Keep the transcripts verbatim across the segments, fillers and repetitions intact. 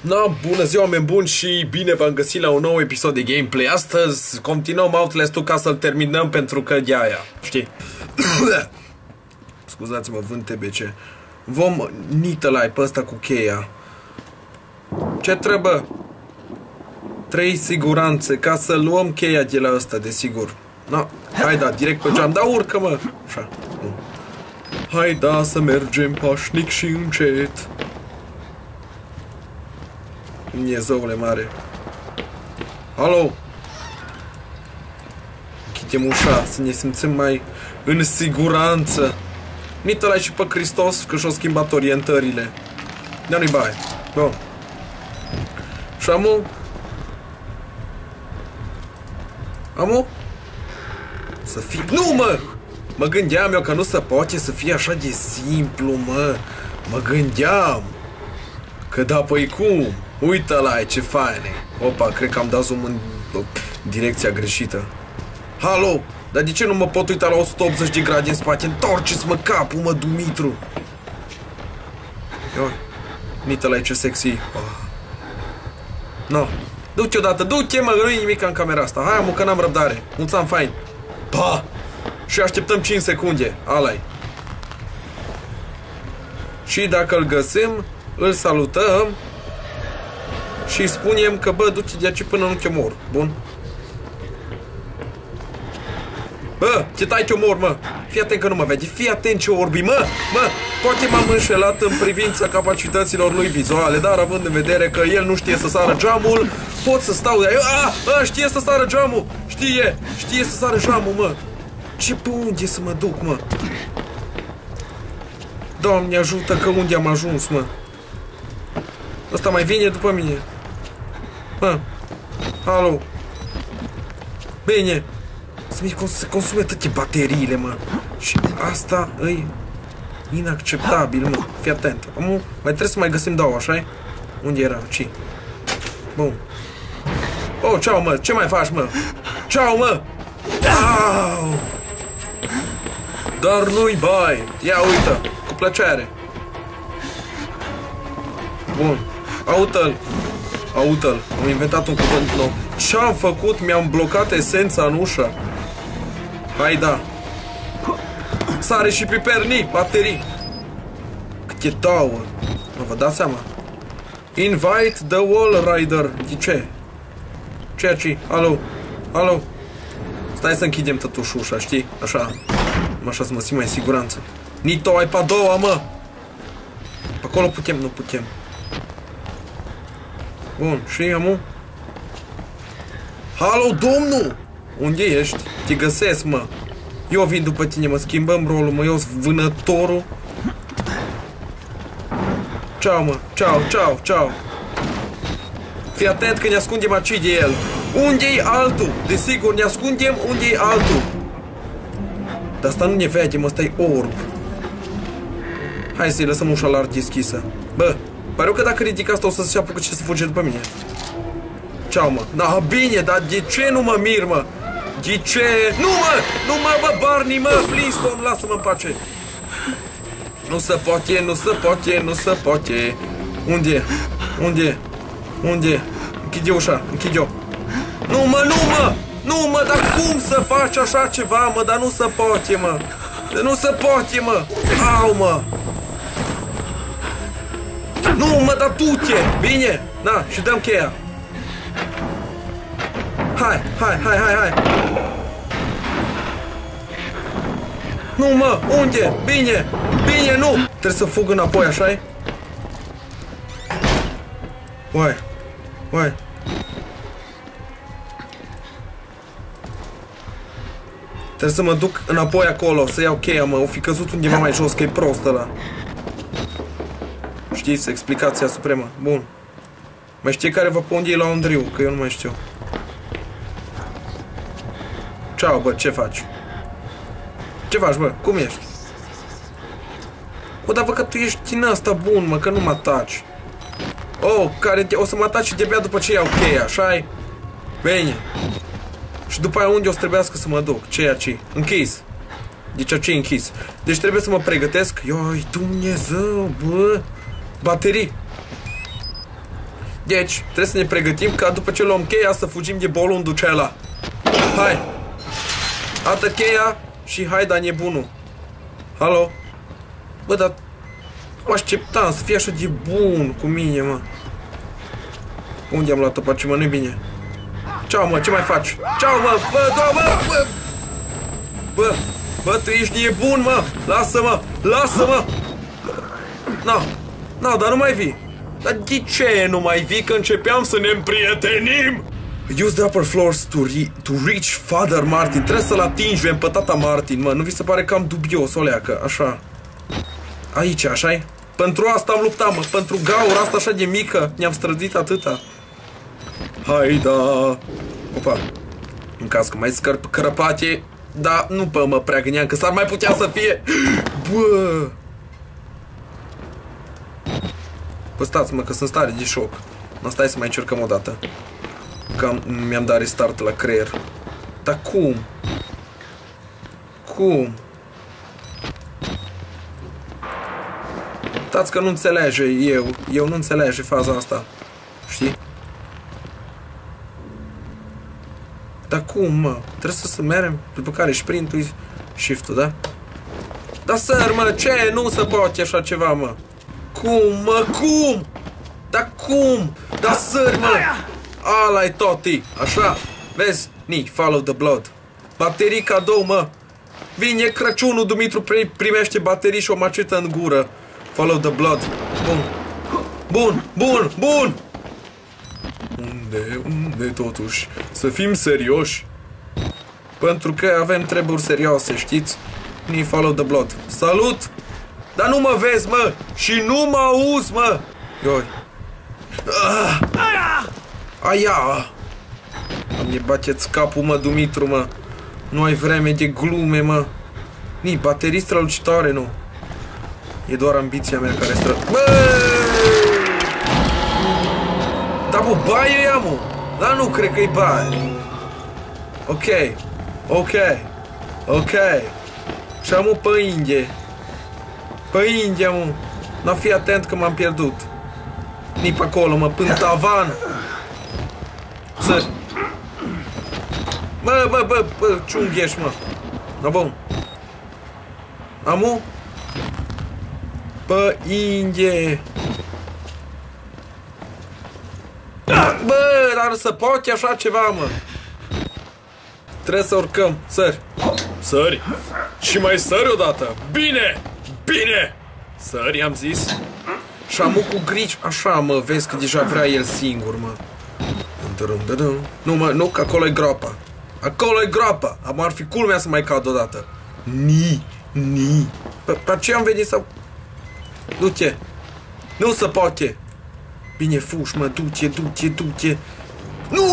No, bună ziua, oameni buni, și bine v-am găsit la un nou episod de gameplay. Astăzi continuăm Outlast-ul ca să-l terminăm, pentru că de aia, știi? Scuzați-mă, vânt T B C. Vom nită-l-ai pe ăsta cu cheia. Ce trebuie? Trei siguranțe ca să luăm cheia de la ăsta, desigur. No, hai da, direct pe geam. Da, urcă, mă. Așa. Hai da, să mergem pașnic și încet. Dumnezeule mare. Alo? Închidem ușa, să ne simțim mai în siguranță. Nită-l-ai și pe Hristos, că și-o schimbat orientările. Da-nu-i bai. Bun. Și amu? Amu? Să fie... Nu, mă! Mă gândeam eu că nu se poate să fie așa de simplu, mă. Mă gândeam. Că da, păi cum? Uită-l-ai, ce faine. Opa, cred că am dat zoom în direcția greșită. Halo? Dar de ce nu mă pot uita la o sută optzeci de grade în spate? Întorceți-mă capul, mă, Dumitru. Ioi. Nită-l-ai, ce sexy. Oh. No. Du-te odată, du-te, mă, nu-i nimic în camera asta. Hai, mă, că n-am răbdare. Mulțam fain. Pa! Și așteptăm cinci secunde. Ala-i. Și dacă îl găsim, îl salutăm și îi spunem că, bă, du-te de aici până nu te omor. Bun? Bă, ce tai te omor, mă? Fii atent că nu mă vede. Fii atent ce orbi, mă! Mă, poate m-am înșelat în privința capacităților lui vizuale, dar având în vedere că el nu știe să sară geamul, pot să stau de aici. A, a, știe să sară geamul! Știe! Știe să sară geamul, mă! Ce pe unde să mă duc, mă? Doamne ajută, că unde am ajuns, mă? Ăsta mai vine după mine. Mă. Alo. Bine. Să-mi se consume toate bateriile, mă. Și asta e inacceptabil, mă. Fii atent. Amu, mai trebuie să mai găsim două, așa-i? Unde era? Ce? Bun. Oh, ceau, mă. Ce mai faci, mă? Ceau, mă. Au! Dar nu-i bai. Ia, uită. Cu plăcere. Bun. Aută-l. Aută-l. Am inventat un cuvânt nou. Ce-am făcut? Mi-am blocat esența în ușă. Hai da. Sare și piperni. Baterii. Câte două. Mă, vă dați seama? Invite the wall rider. De ce? Ceea ce? Alo? Alo? Stai să închidem totuși ușa, știi? Așa. Așa să mă simt mai în siguranță. Nito, ai pe a doua, mă! Pe acolo putem, nu putem. Bun, și amu? Halo, domnul! Unde ești? Te găsesc, mă. Eu vin după tine, mă, schimbăm rolul, mă, eu sunt vânătorul. Ceau, mă, ceau, ceau, ceau. Fii atent că ne ascundem aici de el. Unde-i altul? Desigur, ne ascundem unde-i altul. Dar asta nu ne vede, mă, ăsta-i orb. Hai să-i lăsăm ușa larg deschisă. Bă, pare că dacă ridic asta o să se apucă ce să fuge după mine. Ceau, mă. Da, bine, dar de ce nu mă mir, mă? De ce? Nu, mă! Nu, mă, bă, Barney, mă, Flintstone, lasă-mă în pace. Nu se poate, nu se poate, nu se poate. Unde? Unde? Unde? Închide ușa, închide-o. Nu, mă, nu, mă! Nu, mă, dar cum să faci așa ceva, mă? Dar nu se poate, mă. Nu se poate, mă. Au, mă. Nu, mă, dar du-te. Bine? Da, și dăm cheia. Hai, hai, hai, hai, hai. Nu, mă, unde? Bine, bine, nu. Trebuie să fug înapoi, așa-i? Uai, uai. Trebuie să mă duc înapoi acolo, să iau cheia, mă. O fi căzut undeva mai jos, că e prost ăla. Știți, explicația supremă. Bun. Mai știi care vă pe unde e la Andriu, că eu nu mai știu. Ceau, bă, ce faci? Ce faci, bă? Cum ești? O, dar vă că tu ești din ăsta bun, mă, că nu mă ataci. Oh, care te... o să mă ataci de-abia după ce iau cheia, așa-i? Bine. Și după aia unde o să trebuiască să mă duc? Ceea ce? Închis. Deci ce închis? Deci trebuie să mă pregătesc. Ioi, Dumnezeu, bă. Baterii. Deci, trebuie să ne pregătim ca după ce luăm cheia să fugim de bolundul acela. Hai! Ată cheia și hai, da nebunul. Halo? Bă, dar mă așteptam să fie așa de bun cu mine, mă. Unde am luat-o, pace, mă, nu-i bine. Ceau, mă, ce mai faci? Ceau, mă, bă, da, bă, bă! Bă, bă, tu ești nebun, mă! Lasă-mă, lasă-mă! No, no, dar nu mai vii. Dar de ce nu mai vii, că începeam să ne împrietenim? Use the upper floors to, re to reach Father Martin. Trebuie să-l atingem pe tata Martin, mă. Nu vi se pare cam dubios, o leacă, așa. Aici, așa-i? Pentru asta am luptat, mă. Pentru gaura asta așa de mică. Ne-am străduit atâta. Hai, da. Opa. În caz că mai scărp crăpate. Da, nu pe mă prea gândeam că s-ar mai putea să fie. Bă. Bă, stați, mă, că sunt stare de șoc. Mă, stai să mai încercăm o dată. Că mi-am dat restart la creier. Dar cum? Cum? Stați că nu înțelege eu. Eu nu înțelege faza asta. Știi? Dar cum, mă? Trebuie să, să mergem. După care sprint-ul, shift-ul, da? Dar săr, mă, ce? Nu se poate așa ceva, mă. Cum, mă? Cum? Dar cum? Dar săr, mă! Ala-i toti, așa, vezi? Ni, follow the blood. Baterii cadou, mă. Vine Crăciunul, Dumitru primește baterii și o macetă în gură. Follow the blood. Bun. Bun, bun, bun. Unde, unde totuși? Să fim serioși. Pentru că avem treburi serioase, știți? Ni, follow the blood. Salut! Dar nu mă vezi, mă! Și nu mă auzi, mă! Ioi. Ah! Aia! Îmi bateți capul, mă, Dumitru, mă. Nu ai vreme de glume, mă. Ni, baterii strălucitoare, nu. E doar ambiția mea care stră... Băi! Da, bă, baie ea, mă. Dar nu cred că e baie. Ok. Ok. Ok. Și-am pe Indie. Pe India, mă. N-a fi atent că m-am pierdut. Ni pe acolo, mă, până tavan. Să... Bă, bă, bă, bă, ciunghi ești, mă. Da, bun. Amu? Bă, Indie. Bă, dar să poate așa ceva, mă. Trebuie să urcăm. Sări. Sări. Și mai sări odată. Bine. Bine. Sări, am zis. Și amu cu grici. Așa, mă, vezi că deja vrea el singur, mă. Nu, mă, nu, că acolo e groapa. Acolo e groapa. Am ar fi culmea să mai cad odată. Ni, ni. Pe, pe ce am venit să... Du-te. Nu se poate. Bine, fugi, mă, du-te, du-te, du-te. Nu!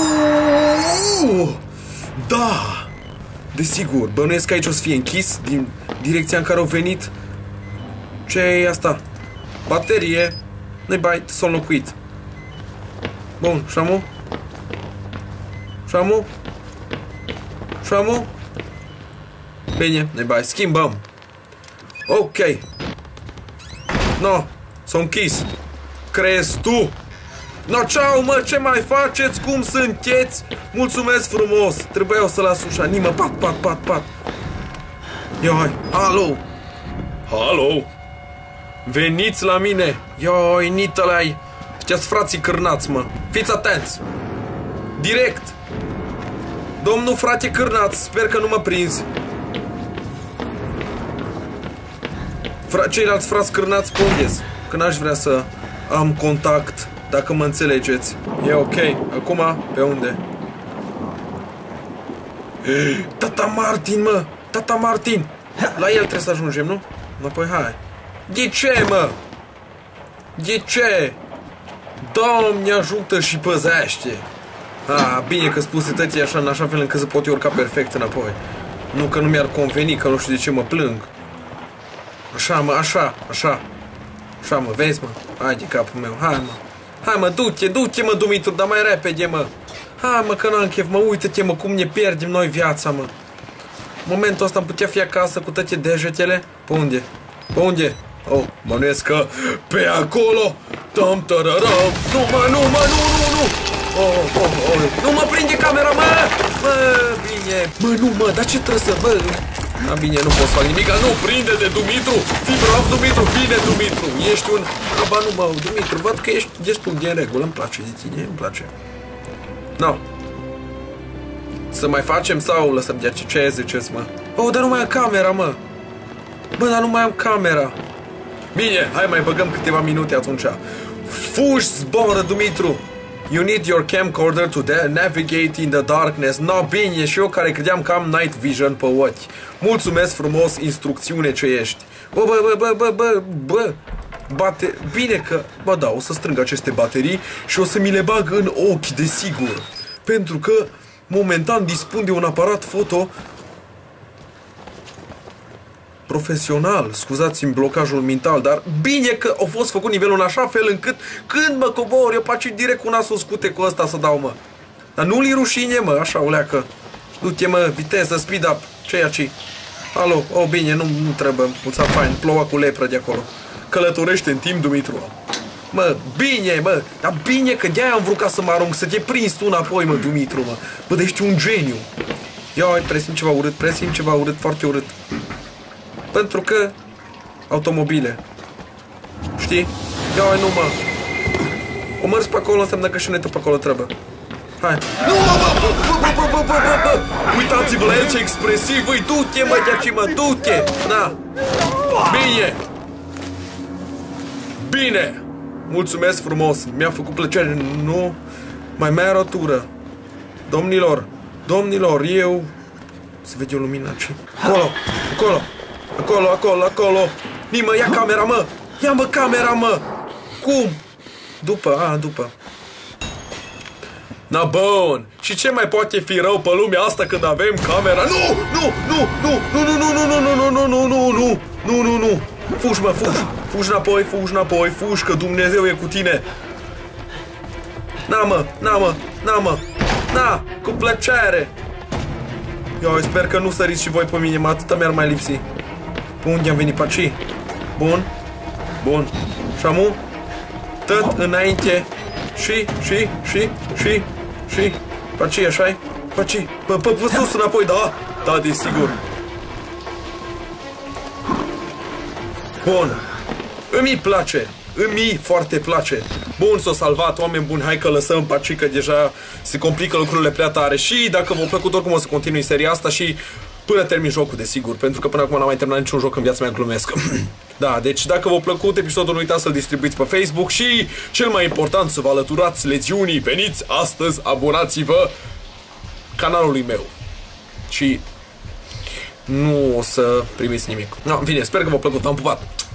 Da! Desigur, bănuiesc că aici o să fie închis din direcția în care au venit. Ce e asta? Baterie. Nu-i bai, s-a înlocuit. Bun, și-amu? Și-amu? Și-amu? Bine, nu-i bai, schimbăm. Ok. No, s-a închis. Crezi tu? No, ceau, mă, ce mai faceți? Cum sunteți? Mulțumesc frumos. Trebuia să las ușa. Nimă, pat, pat, pat, pat. Ia, hai. Alo. Alo. Veniți la mine. Ioi, nită-lai. Ăștia-s frații cârnați, mă. Fiți atenți. Direct. Domnul frate cârnaț, sper că nu mă prinzi. Fra ceilalți frați cârnați pondeți. Că n-aș vrea să am contact, dacă mă înțelegeți. E ok. Acum, pe unde? Tata Martin, mă! Tata Martin! La el trebuie să ajungem, nu? Apoi hai. De ce, mă? De ce? Doamne ajută și păzește! Ah, bine că spuse tătii așa, în așa fel încât să pot urca perfect înapoi. Nu că nu mi-ar conveni, că nu știu de ce mă plâng. Așa, mă, așa, așa. Așa, mă, vezi, mă? Hai de capul meu, hai, mă. Hai, mă, du-te, du-te, mă, Dumitru, dar mai repede, mă. Hai, mă, că n-am chef, mă, uite-te, mă, cum ne pierdem noi viața, mă. În momentul ăsta am putea fi acasă cu toate degetele. Pe unde? Pe unde? Oh, bănuiesc că pe acolo. Tam, tararam. Nu, mă, nu, mă, nu, nu, nu. Oh, oh, oh. Nu mă prinde camera, mă. Mă, bine. Mă, nu, mă, dar ce trebuie să, bă? A, bine, nu pot să fac nimic. Nu, prinde-te, Dumitru. Fii brav, Dumitru. Bine, Dumitru. Ești un... Aba, nu, mă, Dumitru, văd că ești destul de în regulă. Îmi place de tine, îmi place. No. Să mai facem sau lăsăm de ce, ce ziceți, mă? Oh, dar nu mai am camera, mă. Bă, dar nu mai am camera. Bine, hai mai băgăm câteva minute atunci. Fugi, zboară, Dumitru. You need your camcorder to navigate in the darkness. No, bine, și eu care credeam că am night vision pe ochi. Mulțumesc frumos, instrucțiune ce ești. Bă, bă, bă, bă, bă, bă, bă. Bate... Bine că... Bă, da, o să strâng aceste baterii și o să mi le bag în ochi, desigur. Pentru că momentan dispun de un aparat foto profesional, scuzați-mi blocajul mental, dar bine că a fost făcut nivelul în așa fel încât când mă cobor, eu paci direct cu nasul scute cu ăsta să dau, mă. Dar nu-li rușine, mă, așa, o leacă. Du-te, mă, viteză, speed up, ce-i aici? Alo, oh, bine, nu, nu trebuie, uța fain, ploua cu lepră de acolo. Călătorește în timp, Dumitru. Mă, bine, mă, dar bine că de-aia am vrut ca să mă arunc, să te prinzi tu înapoi, mă, Dumitru, mă. Bă, dar ești un geniu. Ia, presim ceva urât, presim ceva urât, foarte urât. Pentru că automobile. Știi? Ia, nu, mă. O mers pe acolo înseamnă că și netul pe acolo trebuie. Hai. Nu, mă, bă, bă, bă, bă, bă, bă, bă, bă. Uitați-vă la el ce expresiv îi. Du-te, mă, de-aici, mă, du-te. Da. Bine. Bine. Mulțumesc frumos. Mi-a făcut plăcere. Nu. Mai mai are o tură. Domnilor. Domnilor, eu... Se vede o lumină aici. Acolo. Acolo. Acolo, acolo, acolo. Nimă, ia camera, mă. Ia, mă, camera, mă. Cum? După, a, după. Na, bun. Și ce mai poate fi rău pe lumea asta când avem camera? Nu, nu, nu, nu, nu, nu, nu, nu, nu, nu, nu, nu, nu, nu, nu, nu. Fugi, mă, fugi. Fugi înapoi, fugi înapoi, fugi, că Dumnezeu e cu tine. Na, mă, na, mă, na, mă. Na, cu plăcere. Eu sper că nu săriți și voi pe mine, mă, atâta mi-ar mai lipsi. Pe unde am venit pe aici? Bun. Bun. Și amu? Tot înainte. Și, și, și, și, și. Pe aici, așa-i? Pe aici. Pe, pe, pe sus înapoi, da? Da, desigur. Bun. Îmi place. Îmi foarte place. Bun, s-o salvat, oameni buni, hai că lăsăm pe aici, că deja se complică lucrurile prea tare. Și dacă v-a plăcut, oricum o să continui seria asta și până termin jocul, desigur, pentru că până acum n-am mai terminat niciun joc în viața mea, glumesc. Da, deci dacă v-a plăcut episodul, nu uitați să-l distribuiți pe Facebook și, cel mai important, să vă alăturați legiunii. Veniți astăzi, abonați-vă canalului meu. Și nu o să primiți nimic. No, în fine, sper că v-a plăcut, am pupat.